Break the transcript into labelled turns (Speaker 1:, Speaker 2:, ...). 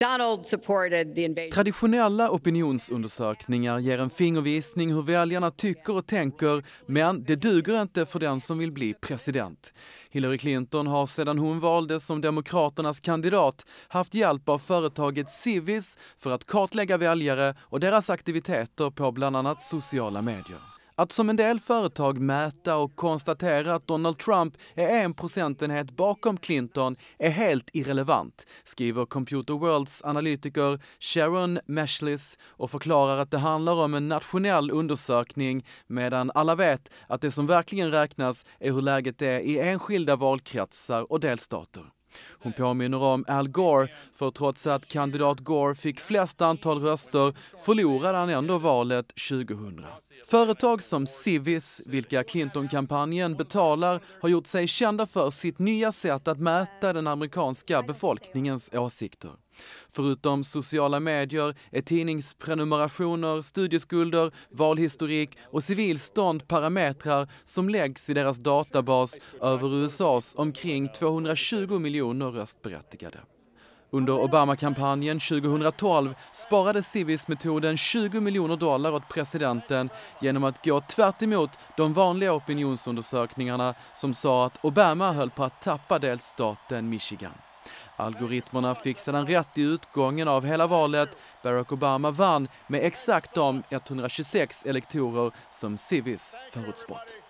Speaker 1: Donald supported the invasion.
Speaker 2: Traditionella opinionsundersökningar ger en fingervisning hur väljarna tycker och tänker, men det duger inte för den som vill bli president. Hillary Clinton har sedan hon valdes som demokraternas kandidat haft hjälp av företaget Civis för att kartlägga väljare och deras aktiviteter på bland annat sociala medier. Att som en del företag mäta och konstatera att Donald Trump är 1 procentenhet bakom Clinton är helt irrelevant, skriver Computer Worlds analytiker Sharon Meshlis och förklarar att det handlar om en nationell undersökning, medan alla vet att det som verkligen räknas är hur läget är i enskilda valkretsar och delstater. Hon påminner om Al Gore, för trots att kandidat Gore fick flest antal röster förlorade han ändå valet 2000. Företag som Civis, vilka Clinton-kampanjen betalar, har gjort sig kända för sitt nya sätt att mäta den amerikanska befolkningens åsikter. Förutom sociala medier är tidningsprenumerationer, studieskulder, valhistorik och civilstånd parametrar som läggs i deras databas över USAs omkring 220 miljoner röstberättigade. Under Obama-kampanjen 2012 sparade Civis-metoden $20 miljoner åt presidenten genom att gå tvärt emot de vanliga opinionsundersökningarna som sa att Obama höll på att tappa delstaten Michigan. Algoritmerna fick sedan rätt i utgången av hela valet. Barack Obama vann med exakt de 126 elektorer som Civis förutspått.